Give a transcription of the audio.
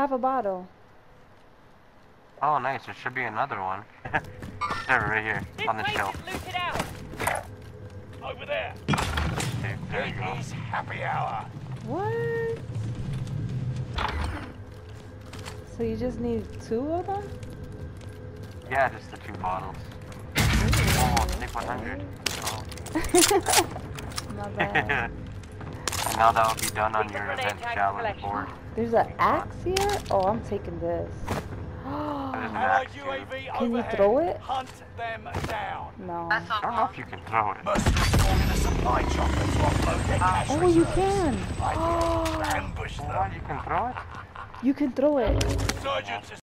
have a bottle. Oh, nice. There should be another one. There, right here, on the shelf. Looted out. Over there. Okay, there you go. It is happy hour. What? So you just need 2 of them? Yeah, just the 2 bottles. Oh, take 100. Oh. My bad. And now that will be done on your event challenge board. There's an axe here? Oh, I'm taking this. There's an Allied axe too. UAV Can you overhead. throw it? Hunt them down. No. I don't know if you can throw it. Mercenaries forming a supply chopper to offload their cash Oh, you reserves. can. I ambush them. Oh, you can throw it? You can throw it. Insurgents